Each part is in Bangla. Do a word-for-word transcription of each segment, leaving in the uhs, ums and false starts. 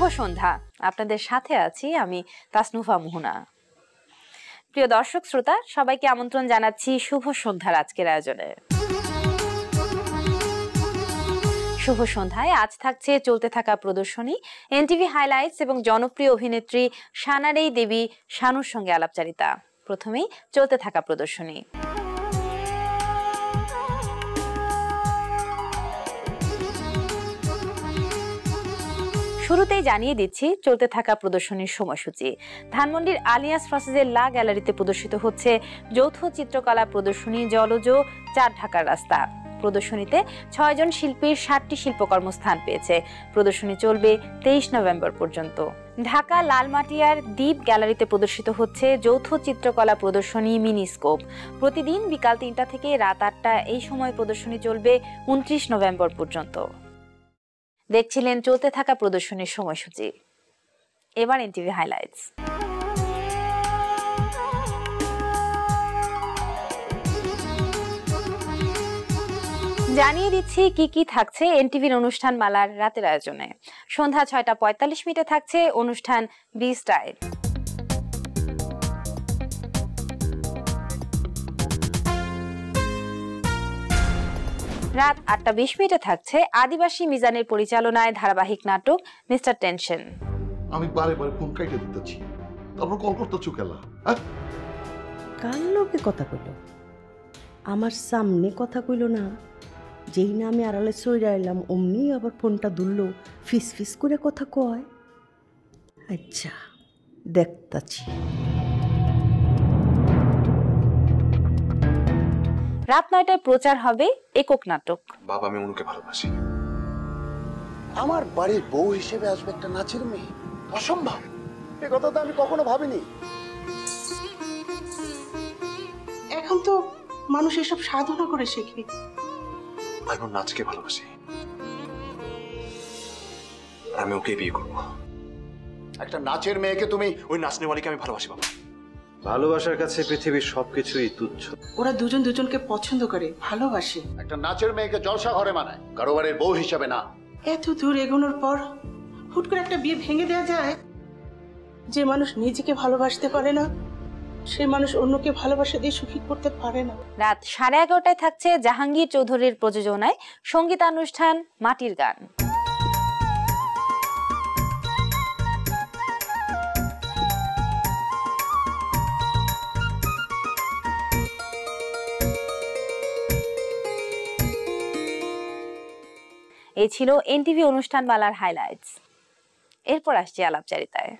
সন্ধ্যা, আপনাদের সাথে আছি আমি তাসনুফা মোহনা। প্রিয় দর্শক শ্রোতা, সবাইকে আমন্ত্রণ জানাচ্ছি শুভ সন্ধ্যার আজকের আয়োজনে। শুভ সন্ধ্যায় আজ থাকছে চলতে থাকা প্রদর্শনী, এনটিভি হাইলাইটস এবং জনপ্রিয় অভিনেত্রী সানারেই দেবী শানুর সঙ্গে আলাপচারিতা। প্রথমেই চলতে থাকা প্রদর্শনী। শুরুতেই জানিয়ে দিচ্ছি চলতে থাকা প্রদর্শনীর সময়সূচি। ধানমন্ডির আলিয়াস ফ্রাসেজের লা গ্যালারিতে প্রদর্শিত হচ্ছে যৌথ চিত্রকলা প্রদর্শনী জলজ চার ঢাকার রাস্তা। প্রদর্শনীতে ছয় জন শিল্পীর ষাটটি শিল্পকর্ম স্থান পেয়েছে। প্রদর্শনী চলবে তেইশ নভেম্বর পর্যন্ত। ঢাকা লালমাটিয়ার দ্বীপ গ্যালারিতে প্রদর্শিত হচ্ছে যৌথ চিত্রকলা প্রদর্শনী মিনিস্কোপ। প্রতিদিন বিকাল তিনটা থেকে রাত আটটা এই সময় প্রদর্শনী চলবে উনত্রিশ নভেম্বর পর্যন্ত। দেখছিলেন চলতে থাকা প্রদর্শনীর সময়সূচি। এবার এনটিভি হাইলাইটস। জানিয়ে দিচ্ছি কি কি থাকছে এনটিভির অনুষ্ঠান মালার রাতের আয়োজনে। সন্ধ্যা ছয়টা পঁয়তাল্লিশ মিনিটে থাকছে অনুষ্ঠান বি স্টাইল। রাত আটটা বিশ মিনিটে থাকছে আদিবাসী মিজানের পরিচালনায় ধারাবাহিক নাটক মিস্টার টেনশন। আমি বারে বারে ফোন কাইটে দিতেছি, তারপর কল করতেছো কেলা? কার লোকে কথা কইল? আমার সামনে কথা কইল না, যেই না আমি আড়ালে সইরা এলাম অমনি আবার ফোনটা দুললো, ফিস ফিস করে কথা কয়। আচ্ছা দেখতাছি। রাত নয়টায় প্রচার হবে একক নাটক বাবা আমি অনুকে ভালোবাসি। আমার বাড়ির বউ হিসেবে আসবে একটা নাচের মেয়ে, অসম্ভব। এ কথা তো আমি কখনো ভাবিনি। এখন তো মানুষ এসব সাধনা করে শেখে। আমি ওর নাচকে ভালোবাসি, আমি ওকে বিয়ে করবো। একটা নাচের মেয়েকে তুমি? ওই নাচনেওয়ালিকে আমি ভালোবাসি বাবা। ভালোবাসার কাছে পৃথিবীর সবকিছুই তুচ্ছ। ওরা দুজন দুজনকে পছন্দ করে, ভালোবাসে। একটা নাচের মেয়েকে জলসা ঘরে মানায়, কারো বাড়ির বউ হিসেবে না। এত দূর এগোনোর পর হুট করে একটা বিয়ে ভেঙে দেওয়া যায়? যে মানুষ নিজেকে ভালোবাসতে পারে না, সে মানুষ অন্যকে ভালোবাসা দিয়ে সুখী করতে পারে না। রাত সাড়ে এগারোটায় থাকছে জাহাঙ্গীর চৌধুরীর প্রযোজনায় সঙ্গীতানুষ্ঠান মাটির গান। এই ছিল এনটিভি অনুষ্ঠান মালার হাইলাইটস। এরপর আসছি আলাপচারিতায়।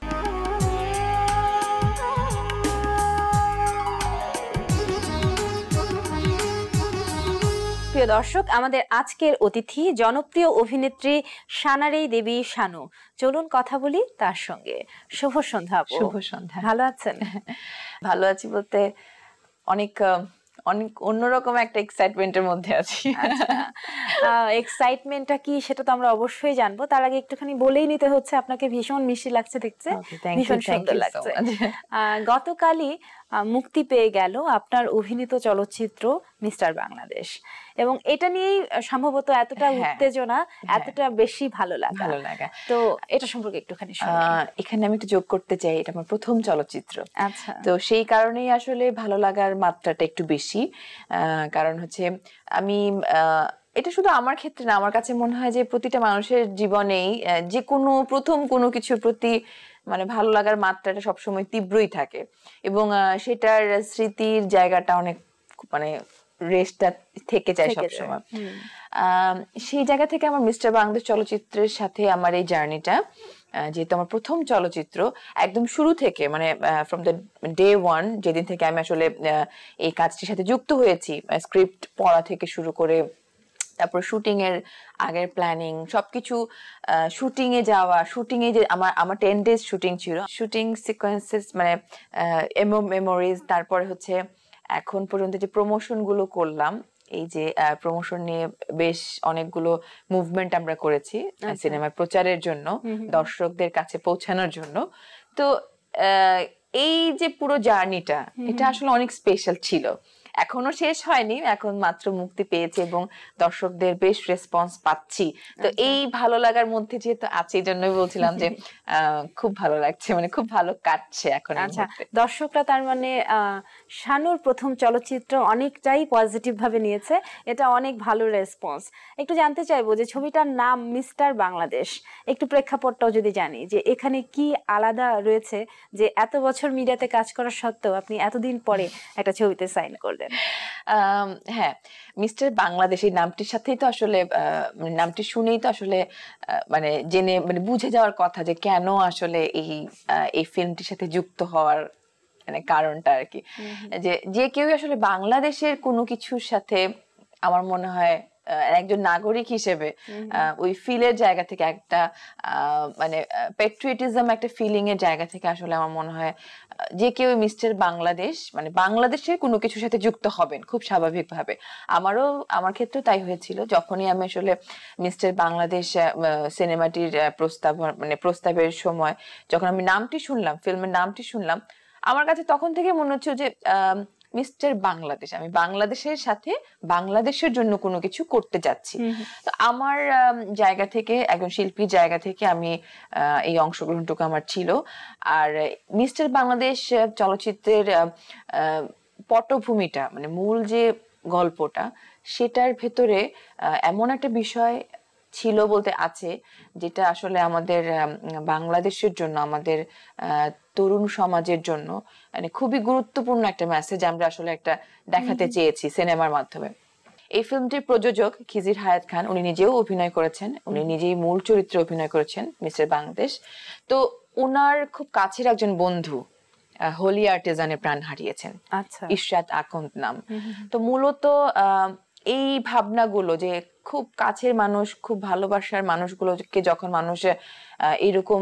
প্রিয় দর্শক, আমাদের আজকের অতিথি জনপ্রিয় অভিনেত্রী সানারেই দেবী শানু। চলুন কথা বলি তার সঙ্গে। শুভ সন্ধ্যা। শুভ সন্ধ্যা। ভালো আছেন? ভালো আছি বলতে অনেক অনেক অন্যরকম একটা এক্সাইটমেন্টের মধ্যে আছি। এক্সাইটমেন্টটা কি সেটা তো আমরা অবশ্যই জানবো। তার আগে একটুখানি বলেই নিতে হচ্ছে আপনাকে ভীষণ মিষ্টি লাগছে দেখতে, ভীষণ সুন্দর লাগছে। গতকালই মুক্তি পেয়ে গেল আপনার অভিনীত চলচ্চিত্র মিস্টার বাংলাদেশ, এবং এটা নিয়েই সম্ভবত এতটা উত্তেজনা, এতটা বেশি ভালো লাগা ভালো লাগা তো এটা সম্পর্কে একটুখানি এখানে আমি একটু যোগ করতে চাই। এটা আমার প্রথম চলচ্চিত্র। আচ্ছা, তো সেই কারণেই আসলে ভালো লাগার মাত্রাটা একটু বেশি। কারণ হচ্ছে আমি এটা শুধু আমার ক্ষেত্রে না, আমার কাছে মনে হয় যে প্রতিটা মানুষের জীবনেই যে কোনো প্রথম কোনো কিছুর প্রতি মানে ভালো লাগার মাত্রাটা সবসময় তীব্রই থাকে, এবং সেটার স্মৃতির জায়গাটা অনেক মানে রেস্টটা থেকে যায় সবসময়। আহ সেই জায়গা থেকে আমার মিস্টার বাংলাদেশ চলচ্চিত্রের সাথে আমার এই জার্নিটা, যেহেতু আমার প্রথম চলচ্চিত্র, একদম শুরু থেকে মানে ফ্রম দ্য ডে ওয়ান, যেদিন থেকে আমি আসলে এই কাজটির সাথে যুক্ত হয়েছি, স্ক্রিপ্ট পড়া থেকে শুরু করে তারপর শুটিং এর আগের প্ল্যানিং সবকিছু, শুটিং এ যাওয়া, শুটিং এ যে আমার আমার টেন ডেজ শুটিং ছিল, শুটিং সিকোয়েন্সেস মানে মেমোরিজ, তারপরে হচ্ছে এখন পর্যন্ত যে প্রমোশন গুলো করলাম, এই যে প্রমোশন নিয়ে বেশ অনেকগুলো মুভমেন্ট আমরা করেছি সিনেমার প্রচারের জন্য, দর্শকদের কাছে পৌঁছানোর জন্য। তো এই যে পুরো জার্নিটা, এটা আসলে অনেক স্পেশাল ছিল। এখনো শেষ হয়নি, এখন মাত্র মুক্তি পেয়েছে এবং দর্শকদের বেশ রেসপন্স পাচ্ছি। তো এই ভালো লাগার মধ্যে যেহেতু আছে, এই জন্যই বলছিলাম যে আহ খুব ভালো লাগছে, মানে খুব ভালো কাটছে এখন। আচ্ছা, দর্শকরা তার মানে আহ শানুর প্রথম চলচ্চিত্র অনেকটাই পজিটিভ ভাবে নিয়েছে, এটা অনেক ভালো রেসপন্স। একটু জানতে চাইবো যে ছবিটার নাম মিস্টার বাংলাদেশ, একটু প্রেক্ষাপটটাও যদি জানি যে এখানে কি আলাদা রয়েছে যে এত বছর মিডিয়াতে কাজ করার সত্ত্বেও আপনি এতদিন পরে একটা ছবিতে সাইন করলেন। হ্যাঁ, মিস্টার বাংলাদেশ এই নামটির সাথেই তো আসলে নামটি শুনেই তো আসলে মানে জেনে মানে বুঝে যাওয়ার কথা যে কেন আসলে এই এই ফিল্মটির সাথে যুক্ত হওয়ার মানে কারণটা আর কি। যে যে কেউ আসলে বাংলাদেশের কোনো কিছুর সাথে আমার মনে হয় একজন নাগরিক হিসেবে ওই ফিলের জায়গা থেকে একটা মানে পেট্রিয়টিজম একটা ফিলিং এর জায়গা থেকে আসলে আমার মনে হয় যে কেউ মিস্টার বাংলাদেশ মানে বাংলাদেশের কোনো কিছুর সাথে যুক্ত হবেন খুব স্বাভাবিকভাবে। আমারও আমার ক্ষেত্রেও তাই হয়েছিল, যখনই আমি আসলে মিস্টার বাংলাদেশ সিনেমাটির প্রস্তাব মানে প্রস্তাবের সময় যখন আমি নামটি শুনলাম, ফিল্মের নামটি শুনলাম, আমার কাছে তখন থেকে মনে হচ্ছে যে আহ মিস্টার বাংলাদেশ, আমি বাংলাদেশের সাথে বাংলাদেশের জন্য কোনো কিছু করতে যাচ্ছি। তো আমার জায়গা থেকে, একজন শিল্পীর জায়গা থেকে আমি এই অংশগ্রহণটুকু আমার ছিল। আর মিস্টার বাংলাদেশ চলচ্চিত্রের পটভূমিটা মানে মূল যে গল্পটা, সেটার ভেতরে এমন একটা বিষয় ছিল বলতে আছে যেটা আসলে আমাদের বাংলাদেশের জন্য, আমাদের তরুণ সমাজের জন্য মানে খুবই গুরুত্বপূর্ণ একটা মেসেজ আমরা আসলে একটা দেখাতে চেয়েছি সিনেমার মাধ্যমে। এই ফিল্মটির প্রযোজক খিজির হায়াত খান, উনি নিজেও অভিনয় করেছেন, উনি নিজেই মূল চরিত্রে অভিনয় করেছেন মিস্টার বাংলাদেশ। তো ওনার খুব কাছের একজন বন্ধু হোলি আর্টিজানে প্রাণ হারিয়েছেন, আচ্ছা, ইশরাত আকন্দ নাম। তো মূলত আহ এই ভাবনাগুলো যে খুব কাছের মানুষ, খুব ভালোবাসার মানুষগুলোকে যখন মানুষ এইরকম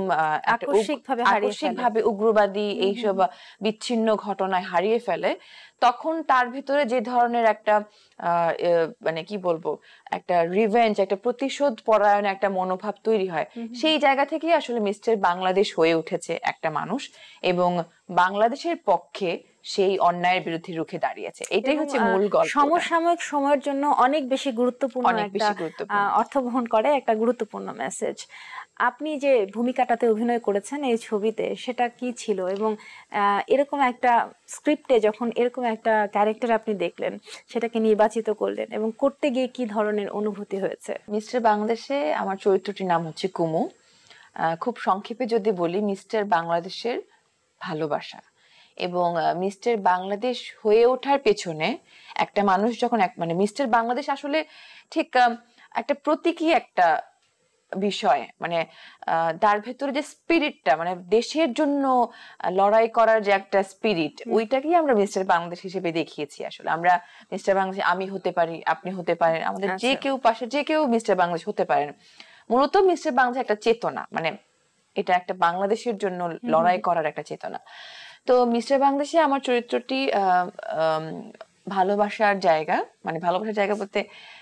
আকস্মিকভাবে উগ্রবাদী এইসব বিচ্ছিন্ন ঘটনায় হারিয়ে ফেলে, তখন তার ভিতরে যে ধরনের একটা আহ মানে কি বলবো একটা রিভেঞ্জ, একটা প্রতিশোধ পরায়ণ একটা মনোভাব তৈরি হয়। সেই জায়গা থেকে আসলে মিস্টার বাংলাদেশ হয়ে উঠেছে একটা মানুষ এবং বাংলাদেশের পক্ষে সেই অন্যায়ের বিরুদ্ধে রুখে দাঁড়িয়েছে। এটাই হচ্ছে মূল গল্প। সমসাময়িক সময়ের জন্য অনেক বেশি গুরুত্বপূর্ণ, একটা অর্থ বহন করে একটা গুরুত্বপূর্ণ মেসেজ। আপনি যে ভূমিকাটাতে অভিনয় করেছেন এই ছবিতে, সেটা কি ছিল এবং এরকম একটা স্ক্রিপ্টে যখন এরকম একটা ক্যারেক্টার আপনি দেখলেন, সেটাকে নির্বাচিত করলেন এবং করতে গিয়ে কি ধরনের অনুভূতি হয়েছে? মিস্টার বাংলাদেশে আমার চরিত্রটির নাম হচ্ছে কুমু। খুব সংক্ষেপে যদি বলি, মিস্টার বাংলাদেশের ভালোবাসা এবং মিস্টার বাংলাদেশ হয়ে ওঠার পেছনে একটা মানুষ যখন এক মানে মিস্টার বাংলাদেশ আসলে ঠিক একটা প্রতীকী একটা বিষয়, মানে তার ভেতরে যে স্পিরিটটা মানে দেশের জন্য লড়াই করার যে একটা স্পিরিট, ওইটাকেই আমরা মিস্টার বাংলাদেশ হিসেবে দেখিয়েছি। আসলে আমরা মিস্টার বাংলাদেশ আমি হতে পারি, আপনি হতে পারেন, আমাদের যে কেউ পাশে যে কেউ মিস্টার বাংলাদেশ হতে পারেন। মূলত মিস্টার বাংলাদেশ একটা চেতনা, মানে এটা একটা বাংলাদেশের জন্য লড়াই করার একটা চেতনা। তো মিস্টার বাংলাদেশে আমার চরিত্রটি ভালোবাসার জায়গা, মানে ভালোবাসার জায়গা বলতে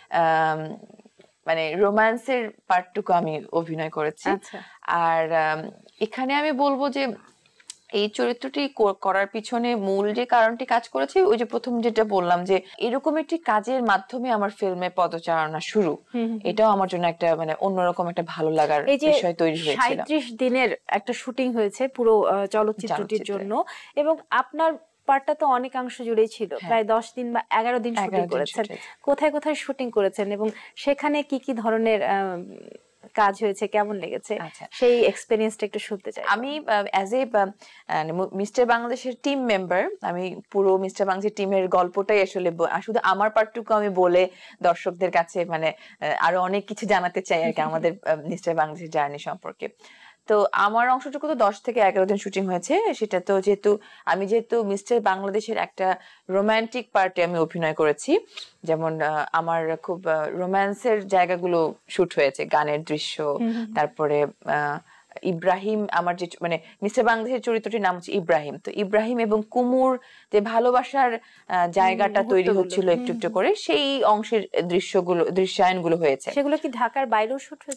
মানে রোম্যান্সের পার্টটুকু আমি অভিনয় করেছি। আর এখানে আমি বলবো যে এই চরিত্রটি করার পিছনে মূল যে কারণটি কাজ করেছে, ওই যে প্রথম যেটা বললাম যে এরকম একটি কাজের মাধ্যমে আমার ফিল্মে পদচারণা শুরু, এটাও আমার জন্য একটা মানে অন্যরকম একটা ভালো লাগার বিষয় তৈরি হয়েছিল। সাঁইত্রিশ দিনের একটা শুটিং হয়েছে পুরো চলচ্চিত্রটির জন্য এবং আপনার পার্টটা তো অনেকাংশ জুড়েই ছিল, প্রায় দশ দিন বা এগারো দিন শুটিং করেছেন। কোথায় কোথায় শুটিং করেছেন এবং সেখানে কি কি ধরনের কাজ হয়েছে, কেমন লেগেছে, সেই এক্সপেরিয়েন্সটা একটু শুনতে চাই। আমি অ্যাজ এ মিস্টার বাংলাদেশের টিম মেম্বার, আমি পুরো মিস্টার বাংলাদেশের টিমের গল্পটাই আসলে শুধু আমার পার্টটুকু আমি বলে দর্শকদের কাছে মানে আরো অনেক কিছু জানাতে চাই আর কি আমাদের মিস্টার বাংলাদেশের জার্নি সম্পর্কে। তো আমার অংশটুকু তো দশ থেকে এগারো দিন শুটিং হয়েছে। সেটা তো যেহেতু আমি যেহেতু মিস্টার বাংলাদেশের একটা রোমান্টিক পার্টে আমি অভিনয় করেছি, যেমন আমার খুব রোম্যান্সের জায়গাগুলো শুট হয়েছে, গানের দৃশ্য, তারপরে আহ ইব্রাহিম আমার যে মানে মিস্টার বাংলাদেশের চরিত্রটির নাম হচ্ছে ইব্রাহিম। তো ইব্রাহিম এবং কুমুর যে ভালোবাসার জায়গাটা তৈরি হচ্ছিল একটু একটু করে, সেই অংশের দৃশ্যগুলো দৃশ্যায়নগুলো হয়েছে। সেগুলো কি ঢাকার বাইরেও শুট হয়েছে?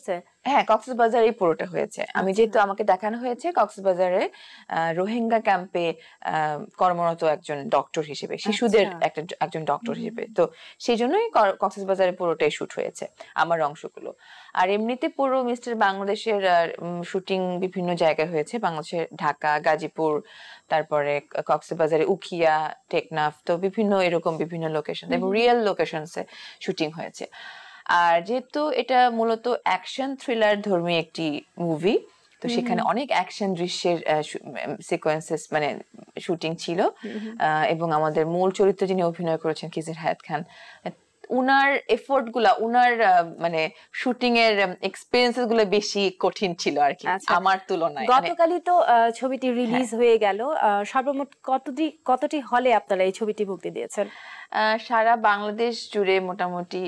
হ্যাঁ, কক্সবাজারেই পুরোটা হয়েছে। আমি যেহেতু আমাকে দেখানো হয়েছে কক্সবাজারে রোহিঙ্গা ক্যাম্পে কর্মরত একজন ডক্টর হিসেবে, শিশুদের একটা একজন ডক্টর হিসেবে, তো সেই জন্যই কক্সবাজারে পুরোটাই শুট হয়েছে আমার অংশগুলো। আর এমনিতে পুরো মিস্টার বাংলাদেশের শুটিং বিভিন্ন জায়গায় হয়েছে, বাংলাদেশের ঢাকা, গাজীপুর, তারপরে কক্সবাজারে উখিয়া, টেকনাফ, তো বিভিন্ন এরকম বিভিন্ন লোকেশন এবং রিয়েল লোকেশনসে শুটিং হয়েছে। আর যেহেতু এটা মূলত অ্যাকশন থ্রিলার ধর্মী একটি মুভি, তো সেখানে অনেক অ্যাকশন দৃশ্যের সিকোয়েন্সেস মানে শুটিং ছিল, এবং আমাদের মূল চরিত্র যিনি অভিনয় করেছেন কিজির হায়াত খান, উনার এফোর্ট গুলা, উনার মানে শুটিং এর এক্সপেরিয়েন্সেস গুলো বেশি কঠিন ছিল আর কি আমার তুলনায়। গতকালই তো ছবিটি রিলিজ হয়ে গেল, সর্বমোট কতটি কতটি হলে আপনারা এই ছবিটি মুক্তি দিয়েছেন? সারা বাংলাদেশ জুড়ে মোটামুটি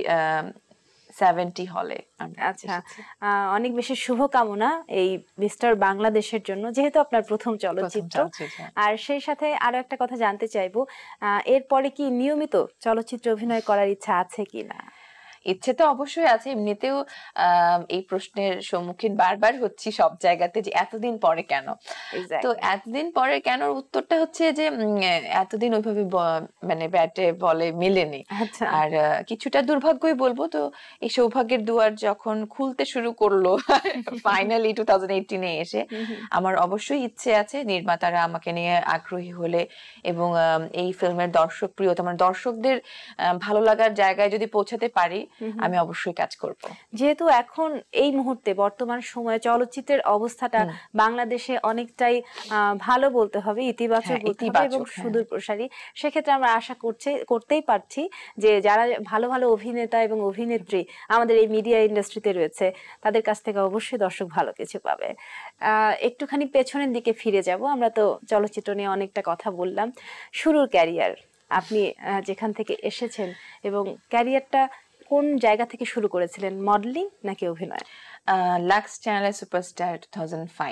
সেভেন্টি হলে। আচ্ছা, অনেক বেশি শুভকামনা এই মিস্টার বাংলাদেশের জন্য, যেহেতু আপনার প্রথম চলচ্চিত্র। আর সেই সাথে আরো একটা কথা জানতে চাইবো, এরপরে কি নিয়মিত চলচ্চিত্র অভিনয় করার ইচ্ছা আছে কিনা? ইচ্ছে তো অবশ্যই আছে। এমনিতেও এই প্রশ্নের সম্মুখীন বারবার হচ্ছি সব জায়গাতে যে এতদিন পরে কেন। তো এতদিন পরে কেন উত্তরটা হচ্ছে যে এতদিন ওইভাবে মানে ব্যাটে বলে মেলেনি, আর কিছুটা দুর্ভাগ্যই বলবো। তো এই সৌভাগ্যের দুয়ার যখন খুলতে শুরু করলো ফাইনালি টু থাউজেন্ড এইটিনে এসে, আমার অবশ্যই ইচ্ছে আছে নির্মাতারা আমাকে নিয়ে আগ্রহী হলে এবং এই ফিল্মের দর্শক প্রিয়তা মানে দর্শকদের ভালো লাগার জায়গায় যদি পৌঁছাতে পারি, আমি অবশ্যই কাজ করব। যেহেতু এখন এই মুহূর্তে বর্তমান সময়ে চলচ্চিত্রের অবস্থাটা বাংলাদেশে অনেকটাই ভালো বলতে হবে, ইতিবাচক বলতে হবে এবং সুদূর প্রসারী, সেক্ষেত্রে আমরা আশা করছি করতেই পারছি যে যারা ভালো ভালো অভিনেতা এবং অভিনেত্রী আমাদের এই মিডিয়া ইন্ডাস্ট্রিতে রয়েছে, তাদের কাছ থেকে অবশ্যই দর্শক ভালো কিছু পাবে। আহ একটুখানি পেছনের দিকে ফিরে যাব। আমরা তো চলচ্চিত্র নিয়ে অনেকটা কথা বললাম। শুরুর ক্যারিয়ার, আপনি যেখান থেকে এসেছেন এবং ক্যারিয়ারটা কোন জায়গা থেকে শুরু করেছিলেন, মডেলিং নাকি অভিনয়? লাক্স চ্যানেলের সুপারস্টার টু থাউজেন্ড ফাইভ,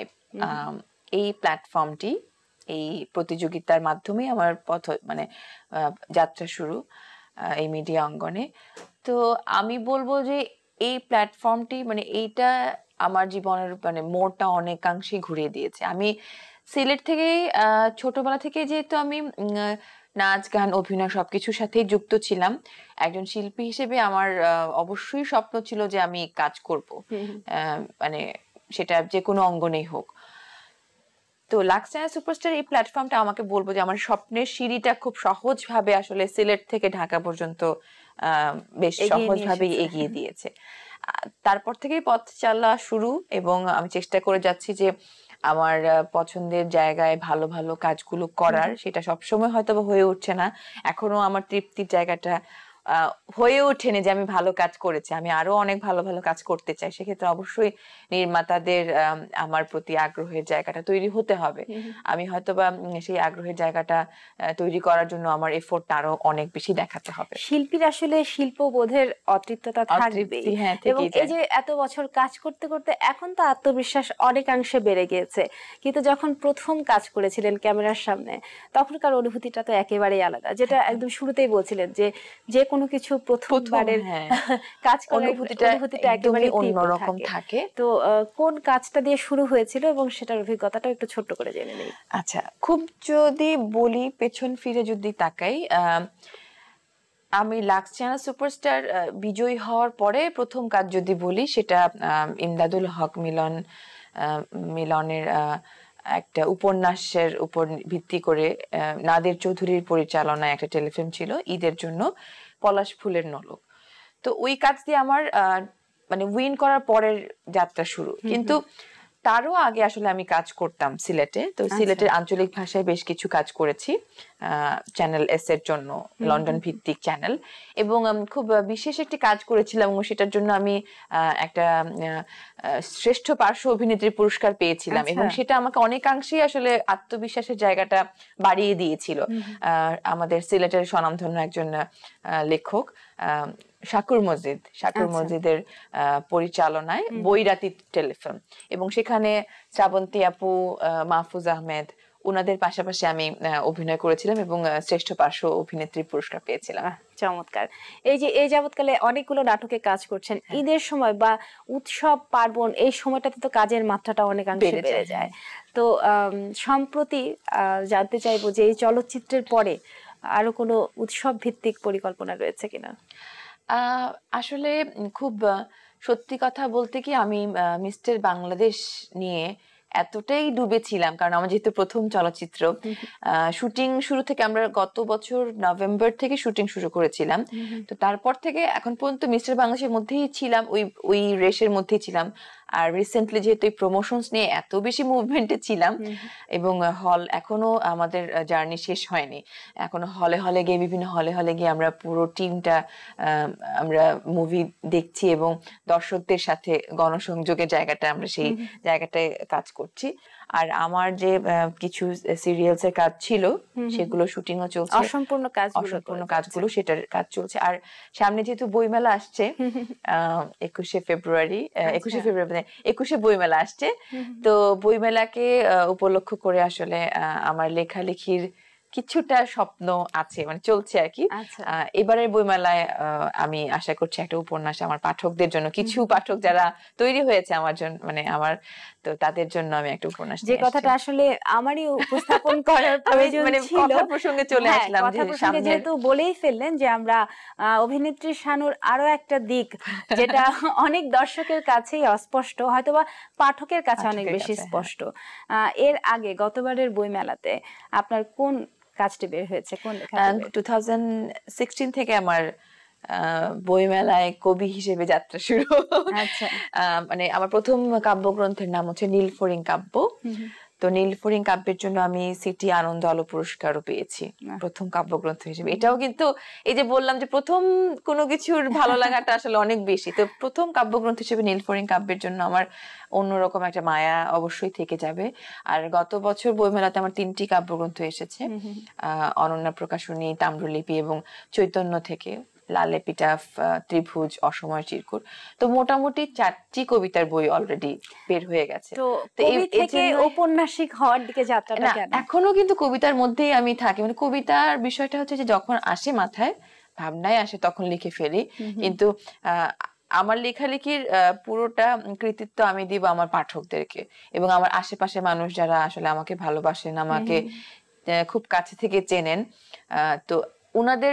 এই প্ল্যাটফর্মটি, এই প্রতিযোগিতার মাধ্যমে আমার পথ মানে যাত্রা শুরু এই মিডিয়া অঙ্গনে। তো আমি বলবো যে এই প্ল্যাটফর্মটি মানে এইটা আমার জীবনের মানে মোড়টা অনেকাংশে ঘুরিয়ে দিয়েছে। আমি সিলেট থেকে ছোটবেলা থেকে যেহেতু আমি নাচ গান অভিনয় সবকিছুর সাথেই যুক্ত ছিলাম, একজন শিল্পী হিসেবে আমার অবশ্যই স্বপ্ন ছিল যে আমি কাজ করব, মানে সেটা যে কোনো অঙ্গনেই হোক। তো লাক্স চ্যানেল সুপারস্টার এই প্ল্যাটফর্মটা আমাকে বলবো যে আমার স্বপ্নের সিঁড়িটা খুব সহজ ভাবে আসলে সিলেট থেকে ঢাকা পর্যন্ত আহ বেশ সহজ ভাবে এগিয়ে দিয়েছে। তারপর থেকেই পথ চলা শুরু, এবং আমি চেষ্টা করে যাচ্ছি যে আমার পছন্দের জায়গায় ভালো ভালো কাজগুলো করার। সেটা সবসময় হয়তো হয়ে উঠছে না, এখনো আমার তৃপ্তির জায়গাটা হয়ে ওঠেনি যে আমি ভালো কাজ করেছি, আমি আরো অনেক ভালো ভালো কাজ করতে চাই। সেক্ষেত্রে অবশ্যই নির্মাতাদের আমার প্রতি আগ্রহের জায়গাটা তৈরি হতে হবে। আমি হয়তোবা সেই আগ্রহের জায়গাটা তৈরি করার জন্য আমার এফোর্টটা আরো অনেক বেশি দেখাতে হবে। শিল্পীর আসলে শিল্পবোধের অতৃপ্ততা থাকবে, এবং এই যে এত বছর কাজ করতে করতে এখন তো আত্মবিশ্বাস অনেকাংশে বেড়ে গিয়েছে, কিন্তু যখন প্রথম কাজ করেছিলেন ক্যামেরার সামনে তখনকার অনুভূতিটা তো একেবারেই আলাদা, যেটা একদম শুরুতেই বলছিলেন যে যে কোনো কিছু প্রথমবারের কাজ করার অনুভূতিটা একেবারে অন্যরকম থাকে। তো কোন কাজটা দিয়ে শুরু হয়েছিল এবং সেটার অভিজ্ঞতাটা একটু ছোট্ট করে জেনে নেই। আচ্ছা, খুব যদি বলি পেছন ফিরে যদি তাকাই, আমি লাক্স চ্যানেল সুপারস্টার বিজয়ী হওয়ার পরে প্রথম কাজ যদি বলি, সেটা ইমদাদুল হক মিলন মিলনের একটা উপন্যাসের উপর ভিত্তি করে নাদের চৌধুরীর পরিচালনায় একটা টেলিফিল্ম ছিল ঈদের জন্য, পলাশ ফুলের নলক। তো ওই কাজ দিয়ে আমার মানে উইন করার পরের যাত্রা শুরু। কিন্তু তারও আগে আসলে আমি কাজ করতাম সিলেটে। তো সিলেটের আঞ্চলিক ভাষায় বেশ কিছু কাজ করেছি চ্যানেল এস এর জন্য, লন্ডন ভিত্তিক চ্যানেল, এবং খুব বিশেষ একটি কাজ করেছিলাম এবং সেটার জন্য আমি একটা শ্রেষ্ঠ পার্শ্ব অভিনেত্রী পুরস্কার পেয়েছিলাম, এবং সেটা আমাকে অনেকাংশেই আসলে আত্মবিশ্বাসের জায়গাটা বাড়িয়ে দিয়েছিল। আমাদের সিলেটের স্বনামধন্য একজন লেখক শাকুর মসজিদ শাকুর মসজিদের পরিচালনায় বৈরাতি টেলিফিল্ম, এবং সেখানে শ্রাবন্তী আপু, মাহফুজ আহমেদ, ওনাদের পাশাপাশি আমি অভিনয় করেছিলাম এবং শ্রেষ্ঠ পার্শ্ব অভিনেত্রী পুরস্কার পেয়েছিলাম। চমৎকার। এই যে এই যাবৎকালে অনেকগুলো নাটকে কাজ করছেন, ঈদের সময় বা উৎসব পার্বণ এই সময়টাতে তো কাজের মাত্রাটা অনেকাংশে বেড়ে যায়। তো সম্প্রতি জানতে চাইবো যে এই চলচ্চিত্রের পরে আরো কোনো উৎসব ভিত্তিক পরিকল্পনা রয়েছে কিনা? আসলে খুব সত্যি কথা বলতে কি, আমি মিস্টার বাংলাদেশ নিয়ে এতটাই ডুবেছিলাম, কারণ আমার যেহেতু প্রথম চলচ্চিত্র, শুটিং শুরু থেকে আমরা গত বছর নভেম্বর থেকে শুটিং শুরু করেছিলাম। তো তারপর থেকে এখন পর্যন্ত মিস্টার বাংলাদেশের মধ্যেই ছিলাম, ওই ওই রেসের মধ্যেই ছিলাম। আর রিসেন্টলি যেহেতু এই প্রমোশনস নিয়ে এত বেশি মুভমেন্টে ছিলাম, এবং হল এখনো আমাদের জার্নি শেষ হয়নি, এখনো হলে হলে গিয়ে বিভিন্ন হলে হলে গিয়ে আমরা পুরো টিমটা আমরা মুভি দেখছি এবং দর্শকদের সাথে গণসংযোগের জায়গাটা আমরা সেই জায়গাটায় কাজ করছি। আর আমার যে কিছু সিরিয়ালস এর কাজ ছিল সেগুলো শুটিংও চলছে, অসম্পূর্ণ কাজ অসম্পূর্ণ কাজগুলো সেটার কাজ চলছে। আর সামনে যেহেতু বইমেলা আসছে একুশে ফেব্রুয়ারি একুশে ফেব্রুয়ারি একুশে বইমেলা আসছে, তো বইমেলাকে উপলক্ষ করে আসলে আমার লেখালেখির কিছুটা স্বপ্ন আছে, মানে চলছে আর কি। এবারের বইমেলায় আমি আশা করছি একটা উপন্যাস আমার পাঠকদের জন্য, কিছু পাঠক যারা তৈরি হয়েছে আমার জন্য, মানে আমার, তো তাদের জন্য আমি একটা উপন্যাস, যে কথাটা আসলে আমারই উপস্থাপন করার প্রয়োজন ছিল, কথা প্রসঙ্গে চলে আসলাম, যেহেতু বলেই ফেললেন যে আমরা অভিনেত্রী শানুর আরো একটা দিক যেটা অনেক দর্শকের কাছেই অস্পষ্ট, হয়তোবা পাঠকের কাছে অনেক বেশি স্পষ্ট। এর আগে গতবারের বইমেলাতে আপনার কোন কাজটি বের হয়েছে, কোন লেখা? টু থাউজেন্ড সিক্সটিন থেকে আমার বইমেলায় কবি হিসেবে যাত্রা শুরু। মানে আমার প্রথম কাব্যগ্রন্থের নাম হচ্ছে নীলফড়িং কাব্য। তো নীলফড়িং কাব্যের জন্য আমি সিটি আনন্দ আলো পুরস্কারও পেয়েছি প্রথম কাব্যগ্রন্থ হিসেবে। এটাও কিন্তু এই যে বললাম যে প্রথম কোনো কিছুর ভালো লাগাটা আসলে অনেক বেশি, তো প্রথম কাব্যগ্রন্থ হিসেবে নীলফড়িং কাব্যের জন্য আমার অন্যরকম একটা মায়া অবশ্যই থেকে যাবে। আর গত বছর বইমেলাতে আমার তিনটি কাব্যগ্রন্থ এসেছে, আহ অনন্যা প্রকাশনী, তাম্রলিপি এবং চৈতন্য থেকে লাল এপিটাফ, ত্রিভুজ, অসময় চিরকুট। তো মোটামুটি চারটি কবিতার বই অলরেডি বের হয়ে গেছে। তো কবি থেকে ঔপন্যাসিক হওয়ার দিকে যাত্রাটা কেন? এখনো কিন্তু কবিতার মধ্যেই আমি থাকি, মানে কবিতার বিষয়টা হচ্ছে যে যখন আসে মাথায়, ভাবনায় আসে, তখন লিখে ফেলি। কিন্তু আহ আমার লেখালেখির পুরোটা কৃতিত্ব আমি দিব আমার পাঠকদেরকে এবং আমার আশেপাশে মানুষ যারা আসলে আমাকে ভালোবাসেন, আমাকে খুব কাছে থেকে চেনেন। আহ তো ওনাদের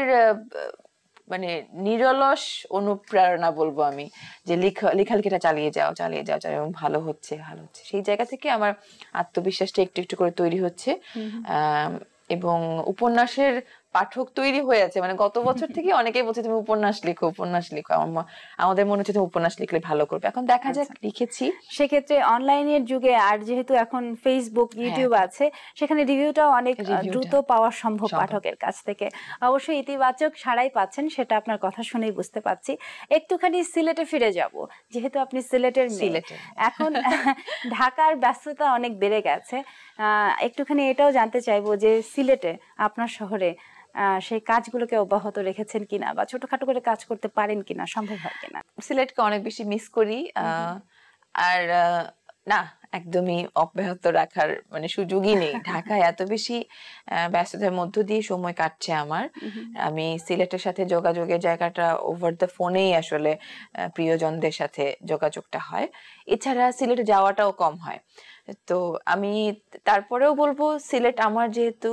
মানে নিরলস অনুপ্রেরণা বলবো আমি, যে লেখা লেখালেখিটা চালিয়ে যাও চালিয়ে যাও এবং ভালো হচ্ছে ভালো হচ্ছে সেই জায়গা থেকে আমার আত্মবিশ্বাসটা একটু একটু করে তৈরি হচ্ছে। আহ এবং উপন্যাসের পাঠক তৈরি হয়েছে, মানে গত বছর থেকে অনেকেই বলছে তুমি উপন্যাস লিখো উপন্যাস লিখো, আমাদের মনে হচ্ছে তুমি উপন্যাস লিখলে ভালো করবে। এখন দেখা যাক, লিখেছি। সেক্ষেত্রে অনলাইনের যুগে আর যেহেতু এখন ফেসবুক, ইউটিউব আছে, সেখানে রিভিউটাও অনেক দ্রুত পাওয়া সম্ভব পাঠকের কাছ থেকে। অবশ্যই ইতিবাচক সাড়াই পাচ্ছেন, সেটা আপনার কথা শুনেই বুঝতে পারছি। একটুখানি সিলেটে ফিরে যাব, যেহেতু আপনি সিলেটের সিলেটে এখন ঢাকার ব্যস্ততা অনেক বেড়ে গেছে, আহ একটুখানি এটাও জানতে চাইবো যে সিলেটে আপনার শহরে সেই কাজগুলোকে অব্যাহত রেখেছেন কিনা, বা ছোটখাটো করে কাজ করতে পারেন কিনা, সম্ভব হয় কিনা? সিলেটকে অনেক বেশি মিস করি, আর না একদমই অব্যাহত রাখার মানে সুযোগই নেই। ঢাকায় এত বেশি ব্যস্ততার মধ্য দিয়ে সময় কাটছে আমার। আমি সিলেটের সাথে যোগাযোগের জায়গাটা ওভার দ্য ফোনেই আসলে প্রিয়জনদের সাথে যোগাযোগটা হয়, এছাড়া সিলেটে যাওয়াটাও কম হয়। তো আমি তারপরেও বলবো সিলেট আমার যেহেতু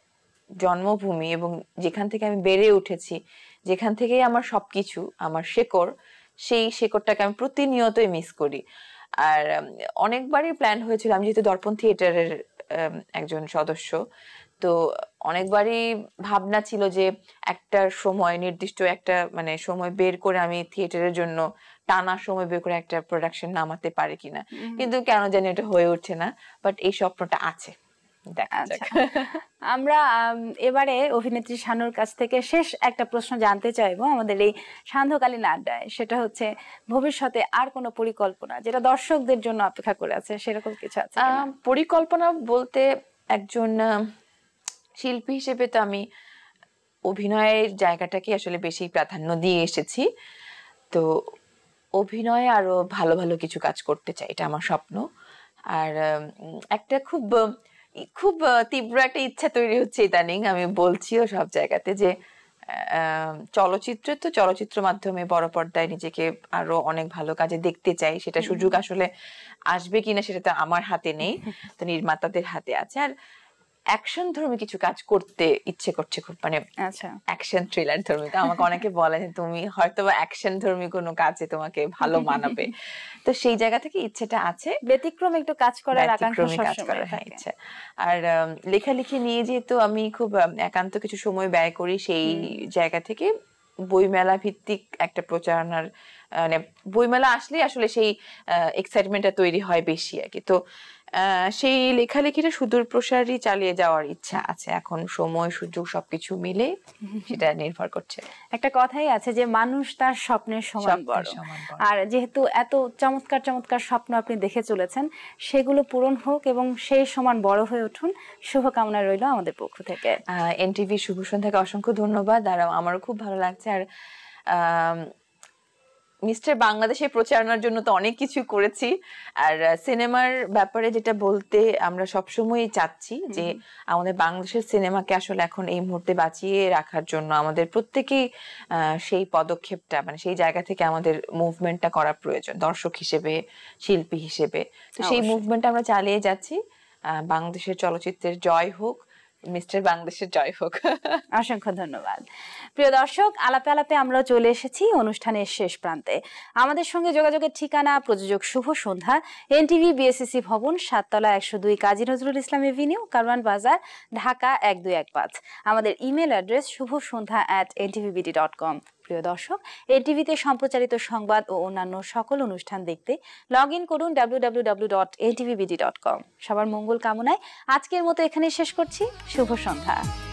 জন্মভূমি এবং যেখান থেকে আমি বেড়ে উঠেছি, যেখান থেকেই আমার সবকিছু, আমার শেকড়, সেই শেকড়টাকে আমি প্রতিনিয়তই মিস করি। আর অনেকবারই প্ল্যান হয়েছিল, আমি যেহেতু দর্পণ থিয়েটারের একজন সদস্য, তো অনেকবারই ভাবনা ছিল যে একটা সময় নির্দিষ্ট একটা মানে সময় বের করে আমি থিয়েটারের জন্য টানা সময় বের করে একটা প্রোডাকশন নামাতে পারি কিনা, কিন্তু কেন জানি এটা হয়ে উঠছে না, বাট এই স্বপ্নটা আছে। আমরা এবারে অভিনেত্রী শানুর কাছ থেকে শেষ একটা প্রশ্ন জানতে চাইবো আমাদের এই সান্ধ্যকালীন আড্ডায়, সেটা হচ্ছে ভবিষ্যতে আর কোনো পরিকল্পনা যেটা দর্শকদের জন্য অপেক্ষা করে আছে, সেরকম কিছু আছে? পরিকল্পনা বলতে একজন শিল্পী হিসেবে তো আমি অভিনয়ের জায়গাটাকে আসলে বেশি প্রাধান্য দিয়ে এসেছি, তো অভিনয়ে আরো ভালো ভালো কিছু কাজ করতে চাই, এটা আমার স্বপ্ন। আর একটা খুব খুব আহ, তীব্র একটা ইচ্ছা তৈরি হচ্ছে ইদানিং, আমি বলছিও সব জায়গাতে যে আহ, চলচ্চিত্রে তো চলচ্চিত্র মাধ্যমে বড় পর্দায় নিজেকে আরো অনেক ভালো কাজে দেখতে চাই, সেটা সুযোগ আসলে আসবে কিনা সেটা তো আমার হাতে নেই, তো নির্মাতাদের হাতে আছে। আর অ্যাকশন ধর্মী কিছু কাজ করতে ইচ্ছে করছে খুব, মানে আচ্ছা অ্যাকশন থ্রিলার ধর্মী। তো আমাকে অনেকে বলে যে তুমি হয়তো বা অ্যাকশন ধর্মী কোনো কাজে তোমাকে ভালো মানাবে, তো সেই জায়গা থেকে ইচ্ছেটা আছে, ব্যতিক্রম একটু কাজ করার আকাঙ্ক্ষা ব্যতিক্রমী কাজ সবসময় করার হ্যাঁ থাকে। ইচ্ছা। আর আম, লেখালেখি নিয়ে যেহেতু আমি খুব আম, একান্ত কিছু সময় ব্যয় করি, সেই জায়গা থেকে বইমেলা ভিত্তিক একটা প্রচারণার মানে বইমেলা আসলেই আসলে সেই এক্সাইটমেন্টটা তৈরি হয় বেশি আর কি। তো আহ, সেই লেখালেখিটা সুদূর প্রসারী চালিয়ে যাওয়ার ইচ্ছা আছে, এখন সময় সুযোগ সবকিছু মিলে সেটা নির্ভর করছে। একটা কথাই আছে যে মানুষ তার স্বপ্নের সমান স্বপ্নের বড়, সমান বড়। আর যেহেতু এত চমৎকার চমৎকার স্বপ্ন আপনি দেখে চলেছেন, সেগুলো পূরণ হোক এবং সেই সমান বড় হয়ে উঠুন, শুভকামনা রইল আমাদের পক্ষ থেকে। এনটিভি শুভ সন্ধ্যাকে অসংখ্য ধন্যবাদ, আর আমারও খুব ভালো লাগছে। আর মিস্টার বাংলাদেশের প্রচারণার জন্য তো অনেক কিছু করেছি, আর সিনেমার ব্যাপারে যেটা বলতে আমরা সবসময় চাচ্ছি যে আমাদের বাংলাদেশের সিনেমাকে আসলে এখন এই মুহূর্তে বাঁচিয়ে রাখার জন্য আমাদের প্রত্যেকেই সেই পদক্ষেপটা মানে সেই জায়গা থেকে আমাদের মুভমেন্টটা করা প্রয়োজন, দর্শক হিসেবে, শিল্পী হিসেবে। তো সেই মুভমেন্ট আমরা চালিয়ে যাচ্ছি। বাংলাদেশের চলচ্চিত্রের জয় হোক, মিস্টার বাংলাদেশের জয় হোক। অসংখ্য ধন্যবাদ। প্রিয় দর্শক, আলাপে আলাপে আমরা চলে এসেছি অনুষ্ঠানের শেষ প্রান্তে। আমাদের সঙ্গে যোগাযোগের ঠিকানা প্রযোজক শুভ সন্ধ্যা, এনটিভি বিএসসিসি ভবন, সাততলা একশো দুই কাজী নজরুল ইসলাম এভিনিউ, কারওয়ান বাজার, ঢাকা এক দুই এক পাঁচ। আমাদের ইমেল অ্যাড্রেস শুভ সন্ধ্যা অ্যাট এনটিভিবিডি ডট কম। প্রিয় দর্শক, এনটিভিতে সম্প্রচারিত সংবাদ ও অন্যান্য সকল অনুষ্ঠান দেখতে লগ ইন করুন W W W dot NTVBD dot com. সবার মঙ্গল কামনায় আজকের মতো এখানে শেষ করছি। শুভ সন্ধ্যা।